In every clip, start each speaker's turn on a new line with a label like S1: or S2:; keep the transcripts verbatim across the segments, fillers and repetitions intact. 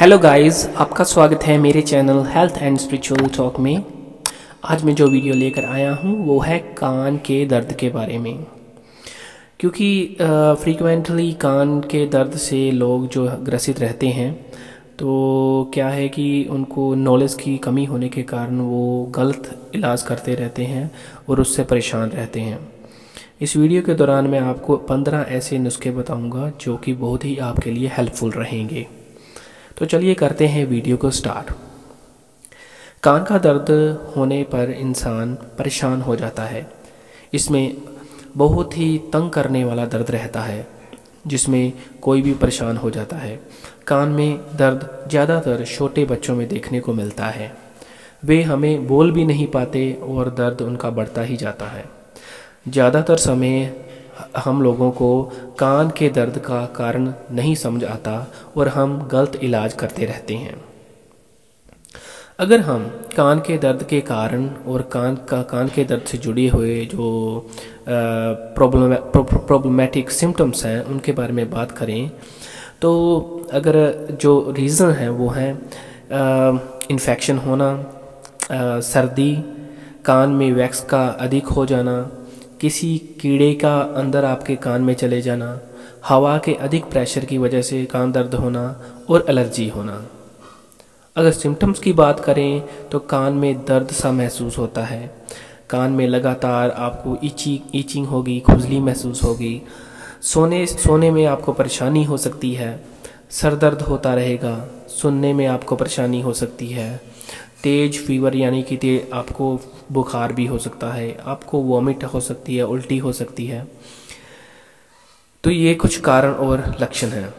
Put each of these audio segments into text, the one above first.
S1: Hello guys, आपका स्वागत है मेरे channel health and spiritual talk में। आज मैं जो वीडियो लेकर आया हूँ वो है कान के दर्द के बारे में। क्योंकि फ्रीक्वेंटली कान के दर्द से लोग जो ग्रसित रहते हैं, तो क्या है कि उनको नॉलेज की कमी होने के कारण वो गलत इलाज करते रहते हैं और उससे परेशान रहते हैं। इस वीडियो के दौरान मैं आपको पंद्रह ऐसे नुस्खे बताऊंगा जो कि बहुत ही आपके लिए हेल्पफुल रहेंगे। तो चलिए करते हैं वीडियो को स्टार्ट। कान का दर्द होने पर इंसान परेशान हो जाता है। इसमें बहुत ही तंग करने वाला दर्द रहता है जिसमें कोई भी परेशान हो जाता है। कान में दर्द ज़्यादातर छोटे बच्चों में देखने को मिलता है। वे हमें बोल भी नहीं पाते और दर्द उनका बढ़ता ही जाता है। ज़्यादातर समय हम लोगों को कान के दर्द का कारण नहीं समझ आता और हम गलत इलाज करते रहते हैं। अगर हम कान के दर्द के कारण और कान का कान के दर्द से जुड़े हुए जो प्रॉब्लम प्रॉब्लमेटिक सिम्टम्स हैं उनके बारे में बात करें, तो अगर जो रीज़न है वो है इन्फेक्शन होना, आ, सर्दी, कान में वैक्स का अधिक हो जाना, किसी कीड़े का अंदर आपके कान में चले जाना, हवा के अधिक प्रेशर की वजह से कान दर्द होना और एलर्जी होना। अगर सिम्टम्स की बात करें तो कान में दर्द सा महसूस होता है। कान में लगातार आपको इची ईचिंग होगी, खुजली महसूस होगी। सोने सोने में आपको परेशानी हो सकती है। सर दर्द होता रहेगा। सुनने में आपको परेशानी हो सकती है। तेज फीवर यानी कि ते आपको बुखार भी हो सकता है। आपको वॉमिट हो सकती है, उल्टी हो सकती है। तो ये कुछ कारण और लक्षण हैं।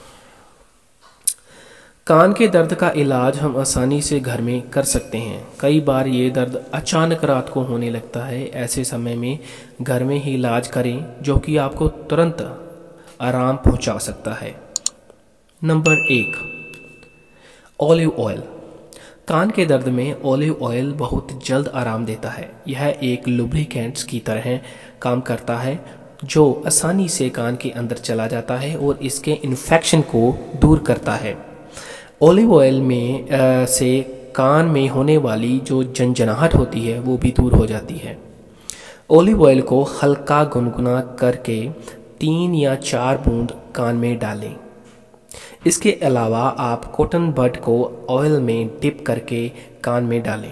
S1: कान के दर्द का इलाज हम आसानी से घर में कर सकते हैं। कई बार ये दर्द अचानक रात को होने लगता है। ऐसे समय में घर में ही इलाज करें जो कि आपको तुरंत आराम पहुंचा सकता है। नंबर एक, ऑलिव ऑयल। कान के दर्द में ऑलिव ऑयल बहुत जल्द आराम देता है। यह एक लुब्रिकेंट्स की तरह काम करता है जो आसानी से कान के अंदर चला जाता है और इसके इन्फेक्शन को दूर करता है। ऑलिव ऑयल में आ, से कान में होने वाली जो झंझनाहट होती है वो भी दूर हो जाती है। ऑलिव ऑयल को हल्का गुनगुना करके तीन या चार बूंद कान में डालें। इसके अलावा आप कॉटन बड को ऑयल में डिप करके कान में डालें।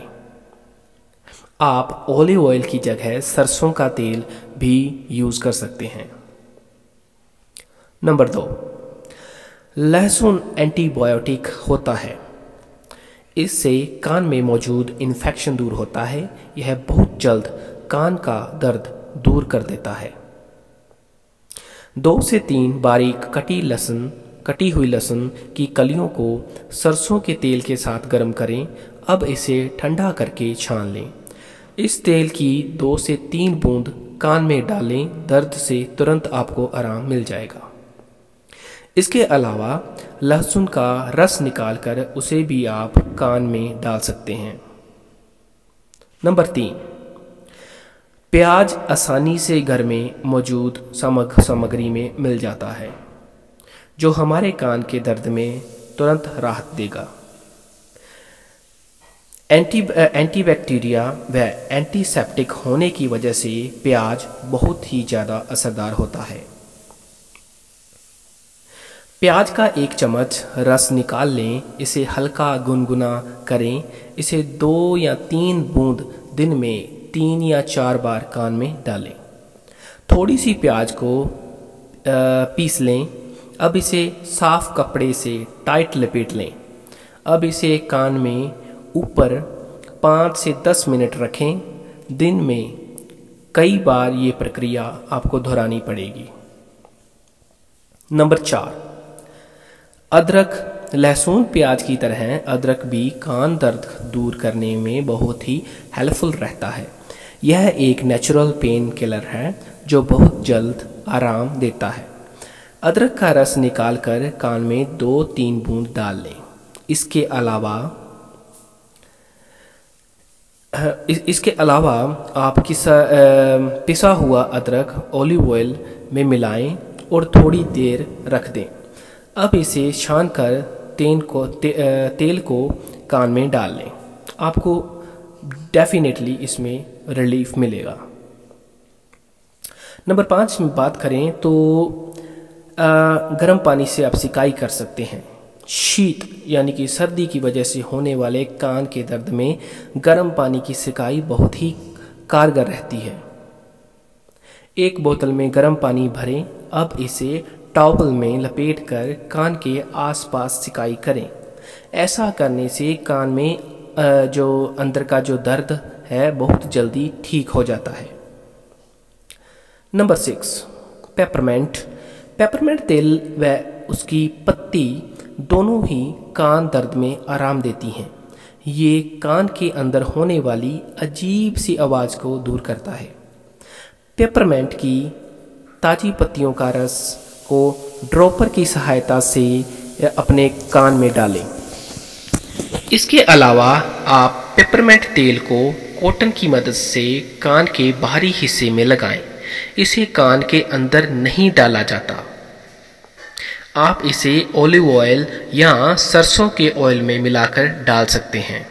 S1: आप ऑलिव ऑयल की जगह सरसों का तेल भी यूज कर सकते हैं। नंबर दो, लहसुन एंटीबायोटिक होता है। इससे कान में मौजूद इन्फेक्शन दूर होता है। यह बहुत जल्द कान का दर्द दूर कर देता है। दो से तीन बारीक कटी लहसुन कटी हुई लहसुन की कलियों को सरसों के तेल के साथ गर्म करें। अब इसे ठंडा करके छान लें। इस तेल की दो से तीन बूंद कान में डालें। दर्द से तुरंत आपको आराम मिल जाएगा। इसके अलावा लहसुन का रस निकालकर उसे भी आप कान में डाल सकते हैं। नंबर तीन, प्याज आसानी से घर में मौजूद समग सामग्री में मिल जाता है जो हमारे कान के दर्द में तुरंत राहत देगा। एंटी एंटीबैक्टीरिया व एंटीसेप्टिक होने की वजह से प्याज बहुत ही ज़्यादा असरदार होता है। प्याज का एक चम्मच रस निकाल लें। इसे हल्का गुनगुना करें। इसे दो या तीन बूंद दिन में तीन या चार बार कान में डालें। थोड़ी सी प्याज को पीस लें। अब इसे साफ कपड़े से टाइट लपेट लें। अब इसे कान में ऊपर पाँच से दस मिनट रखें। दिन में कई बार ये प्रक्रिया आपको दोहरानी पड़ेगी। नंबर चार, अदरक। लहसुन प्याज की तरह अदरक भी कान दर्द दूर करने में बहुत ही हेल्पफुल रहता है। यह एक नेचुरल पेन किलर है जो बहुत जल्द आराम देता है। अदरक का रस निकालकर कान में दो तीन बूंद डाल लें। इसके अलावा इसके अलावा आप किसा पिसा हुआ अदरक ऑलिव ऑयल में मिलाएं और थोड़ी देर रख दें। अब इसे छान कर तेल को ते, तेल को कान में डाल लें। आपको डेफिनेटली इसमें रिलीफ मिलेगा। नंबर पाँच में बात करें तो गर्म पानी से आप सिकाई कर सकते हैं। शीत यानी कि सर्दी की वजह से होने वाले कान के दर्द में गर्म पानी की सिकाई बहुत ही कारगर रहती है। एक बोतल में गर्म पानी भरें। अब इसे टॉवल में लपेटकर कान के आसपास सिकाई करें। ऐसा करने से कान में जो अंदर का जो दर्द है बहुत जल्दी ठीक हो जाता है। Number six, peppermint. पेपरमेंट तेल व उसकी पत्ती दोनों ही कान दर्द में आराम देती हैं। ये कान के अंदर होने वाली अजीब सी आवाज़ को दूर करता है। पेपरमेंट की ताज़ी पत्तियों का रस को ड्रॉपर की सहायता से अपने कान में डालें। इसके अलावा आप पेपरमेंट तेल को कॉटन की मदद से कान के बाहरी हिस्से में लगाएं। इसे कान के अंदर नहीं डाला जाता। आप इसे ऑलिव ऑयल या सरसों के ऑयल में मिलाकर डाल सकते हैं।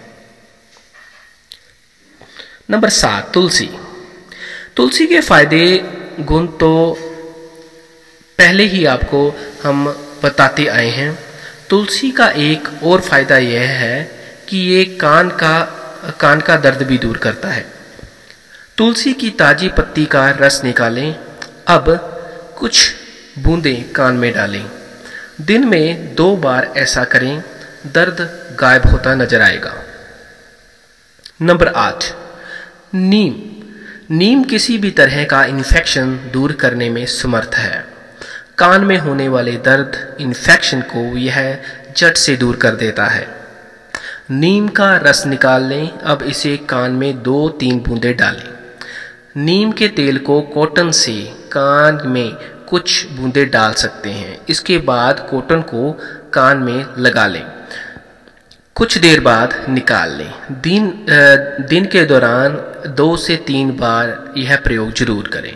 S1: नंबर सात, तुलसी। तुलसी के फायदे गुण तो पहले ही आपको हम बताते आए हैं। तुलसी का एक और फायदा यह है कि ये कान का कान का दर्द भी दूर करता है। तुलसी की ताज़ी पत्ती का रस निकालें। अब कुछ बूंदें कान में डालें। दिन में दो बार ऐसा करें, दर्द गायब होता नजर आएगा। नंबर आठ, नीम। नीम किसी भी तरह का इन्फेक्शन दूर करने में समर्थ है। कान में होने वाले दर्द इन्फेक्शन को यह जड़ से दूर कर देता है। नीम का रस निकाल लें। अब इसे कान में दो तीन बूंदें डालें। नीम के तेल को कॉटन से कान में कुछ बूंदें डाल सकते हैं। इसके बाद कॉटन को कान में लगा लें। कुछ देर बाद निकाल लें। दिन आ, दिन के दौरान दो से तीन बार यह प्रयोग जरूर करें।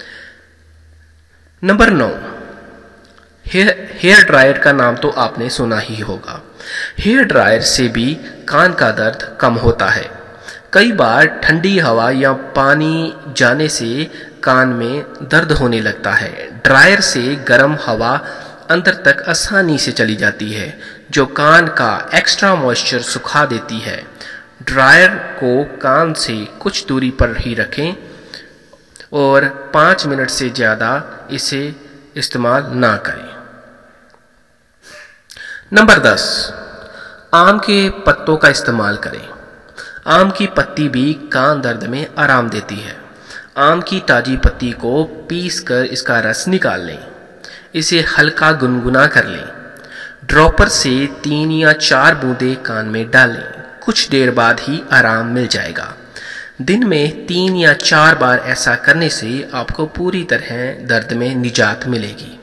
S1: नंबर नौ, हेयर हेयर ड्रायर का नाम तो आपने सुना ही होगा। हेयर ड्रायर से भी कान का दर्द कम होता है। कई बार ठंडी हवा या पानी जाने से कान में दर्द होने लगता है। ड्रायर से गर्म हवा अंदर तक आसानी से चली जाती है, जो कान का एक्स्ट्रा मॉइस्चर सुखा देती है। ड्रायर को कान से कुछ दूरी पर ही रखें और पाँच मिनट से ज़्यादा इसे इस्तेमाल ना करें। नंबर दस, आम के पत्तों का इस्तेमाल करें। आम की पत्ती भी कान दर्द में आराम देती है। आम की ताज़ी पत्ती को पीसकर इसका रस निकाल लें। इसे हल्का गुनगुना कर लें। ड्रॉपर से तीन या चार बूंदें कान में डालें। कुछ देर बाद ही आराम मिल जाएगा। दिन में तीन या चार बार ऐसा करने से आपको पूरी तरह दर्द में निजात मिलेगी।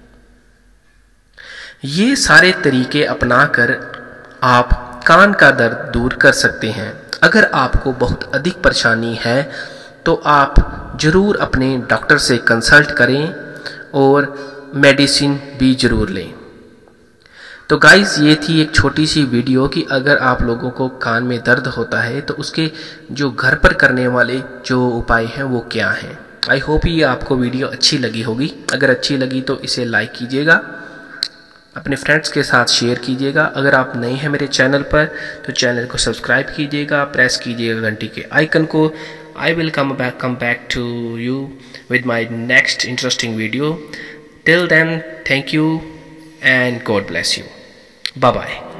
S1: ये सारे तरीके अपनाकर आप कान का दर्द दूर कर सकते हैं। अगर आपको बहुत अधिक परेशानी है तो आप ज़रूर अपने डॉक्टर से कंसल्ट करें और मेडिसिन भी ज़रूर लें। तो गाइज़, ये थी एक छोटी सी वीडियो कि अगर आप लोगों को कान में दर्द होता है तो उसके जो घर पर करने वाले जो उपाय हैं वो क्या हैं। आई होप ये आपको वीडियो अच्छी लगी होगी। अगर अच्छी लगी तो इसे लाइक कीजिएगा, अपने फ्रेंड्स के साथ शेयर कीजिएगा। अगर आप नए हैं मेरे चैनल पर तो चैनल को सब्सक्राइब कीजिएगा, प्रेस कीजिएगा घंटी के आइकन को। I will come back come back to you with my next interesting video. Till then, thank you and God bless you. Bye bye.